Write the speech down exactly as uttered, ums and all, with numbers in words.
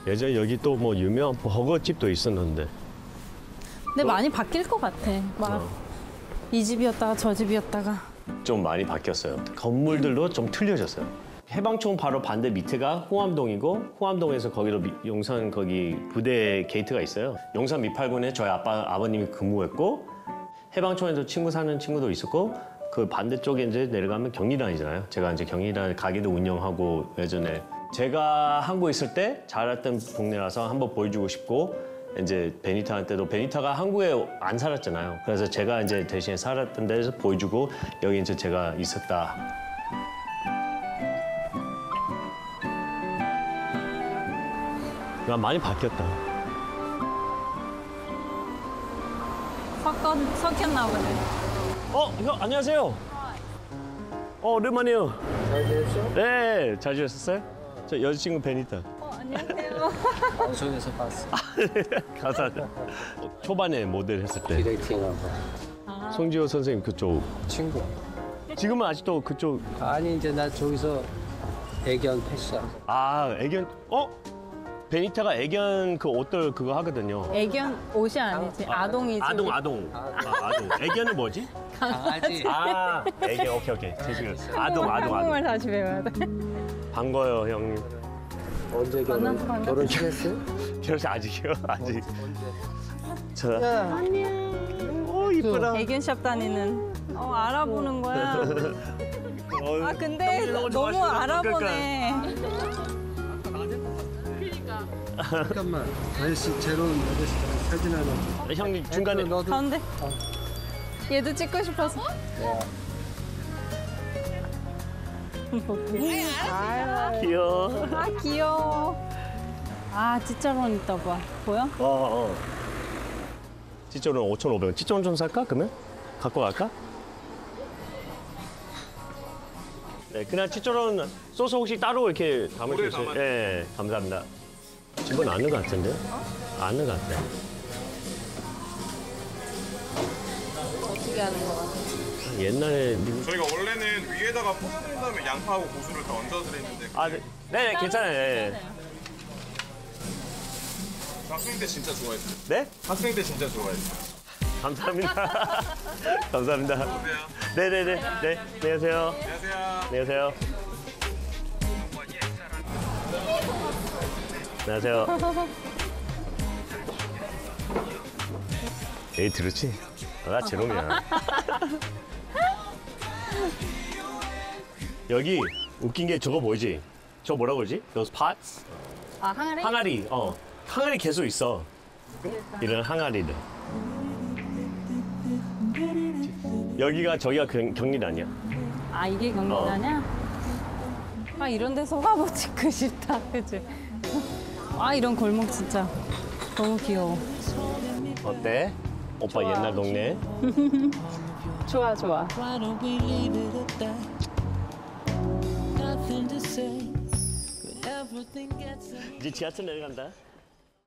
예전에 여기 또 뭐 유명한 버거집도 있었는데. 근데 많이 바뀔 것 같아. 막 이 집이었다가 저 집이었다가. 좀 많이 바뀌었어요. 건물들도 좀 틀려졌어요. 해방촌 바로 반대 밑에가 홍암동이고 홍암동에서 거기로 미, 용산 거기 부대 게이트가 있어요. 용산 미팔군에 저희 아빠 아버님이 근무했고 해방촌에도 친구 사는 친구도 있었고 그 반대쪽에 이제 내려가면 경리단이잖아요. 제가 이제 경리단 가게도 운영하고 예전에 제가 한국에 있을 때 자랐던 동네라서 한번 보여주고 싶고 이제 베니타한테도 베니타가 한국에 안 살았잖아요. 그래서 제가 이제 대신에 살았던 데서 보여주고 여기 이제 제가 있었다. 나 많이 바뀌었다. 섞어, 섞였나 보네. 어, 형 안녕하세요. 어, 오랜만이에요. 잘 지냈어? 네, 잘 지냈었어요? 저 여자친구 베니타. 어, 안녕하세요. 방송에서 봤어. 감사합니다. 어, 초반에 모델 했을 때 디렉팅하고. 송지효 선생님 그쪽. 친구. 지금은 아직도 그쪽. 아니 이제 나 저기서 애견 패션. 아, 애견. 어? 베니타가 애견 그 옷들 그거 하거든요. 애견 옷이 아니지. 아동이지. 아동, 아동. 아, 아동. 애견은 뭐지? 강아지. 아, 애견. 오케이, 오케이. 지금 아동, 아동, 한국말 아동. 다시 배워야 돼. 반가워요, 형님. 언제 결혼? 만나서 반갑다. 결혼식했어요? 결혼식 아직이요? 아직. 저. 안녕. 오, 이쁘다. 애견샵 다니는. 어, 알아보는 거야. 어, 아, 근데 형님 너무 좋아하시구나. 알아보네. 잠깐만. 아저씨 제로는 아저씨랑 사진 하나. 그러니까. 형님 중간에. 너도. 가운데. 얘도 찍고 싶어서. 아유, 귀여워. 아 귀여워. 아 찌짜론 있다 봐. 보여? 어, 어. 찌쩌는 오천오백 원. 찌쩌는 좀 살까? 그러면? 갖고 갈까? 네, 그냥 찌쩌는 소스 혹시 따로 이렇게 담을 수 있어요? 네, 감사합니다. 집은 아는 것 같은데? 아는 것 같아. 어떻게 하는 거 같아? 옛날에 미국... 저희가 원래는 위에다가 퍼진 다음에 양파하고 고수를 다 얹어서 했는데 아, 네, 네, 네 괜찮아요. 네. 학생 때 진짜 좋아했어요. 네? 학생 때 진짜 좋아했어요. 감사합니다. 감사합니다. 네네네. 네, 안녕하세요. 안녕하세요. 안녕하세요. 안녕하세요. 에이, 들었지? 나 제롬이야. 여기 웃긴 게 저거 뭐지? 저거 뭐라고 그러지? Those pots? 아 항아리? 항아리. 어. 항아리 계속 있어. 이런 항아리들. 여기가 저기가 경- 경리단이야. 아 이게 경리단이야? 아 이런 데서 화보 찍고 싶다. 그치? 아 이런 골목 진짜 너무 귀여워. 어때? 오빠 옛날 동네. 좋아 좋아. Why don't we leave it at that? Nothing to say when everything gets 이제 지하철 내려간다.